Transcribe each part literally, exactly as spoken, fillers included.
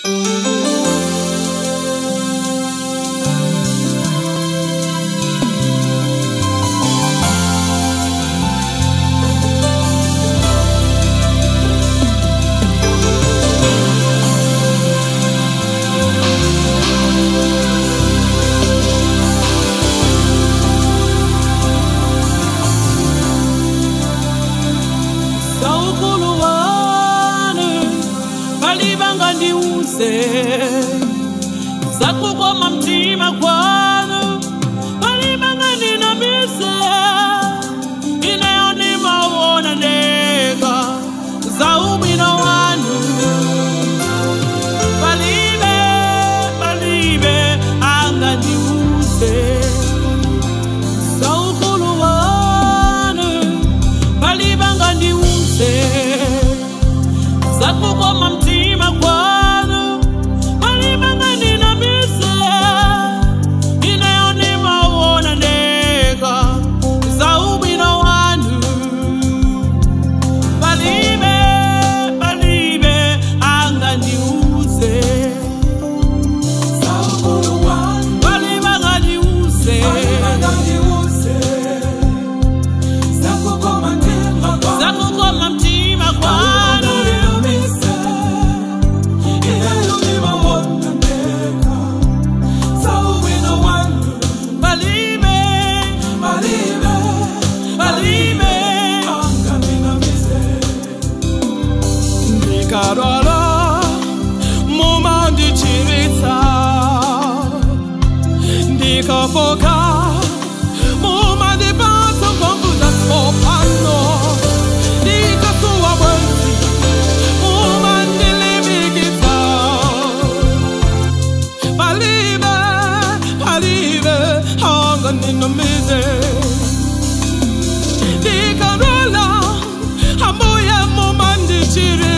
Zakukoma mtima kwanu Palimangani na mise Inayoni mawona nega Zaubino wanu Palibe, palibe Angani use Zaukulu wanu Palimangani use Zakukoma mtima kwanu Karara Mumandi chirita Ndikafoka Mumandi bato Kombuza topano Ndikasuwa wensi Mumandi limikita Palibe, palibe Hangani no mize Ndikarala Hamuye mumandi chirita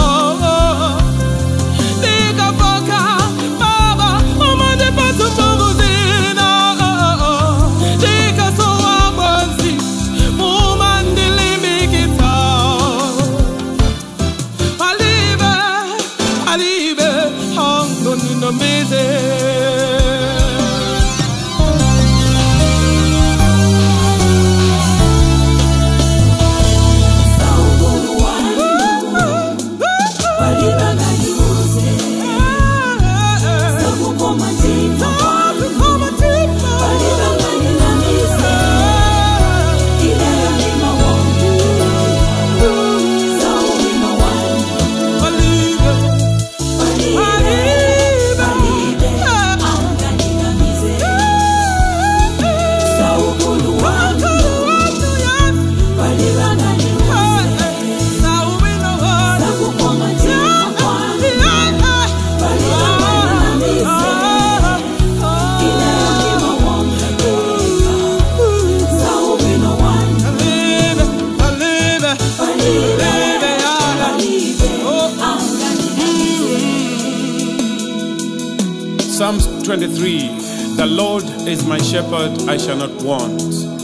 Psalms twenty-three, the Lord is my shepherd, I shall not want.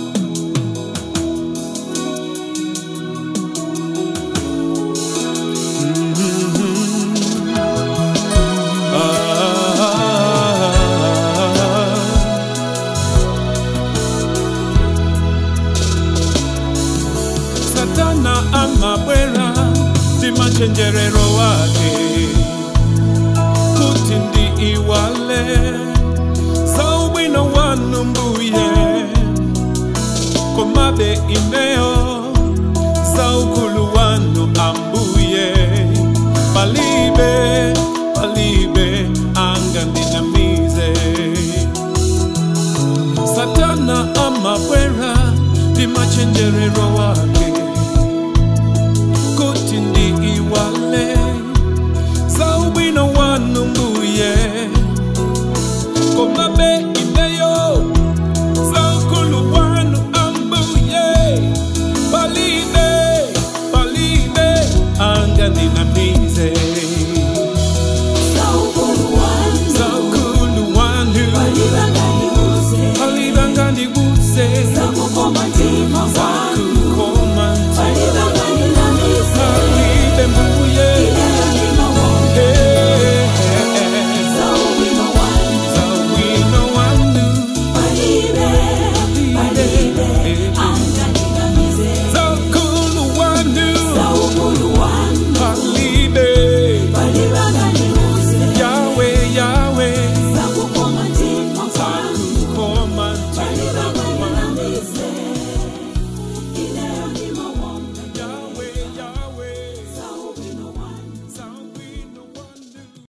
Mm-hmm. ah. Satana amabwera timachenjerero wake Kutindi iwale Zaubino wanu mbuye Komabe imeo Zaukulu wanu ambuye Palibe, palibe Angandina mize Satana amabwera Timachenjerero wake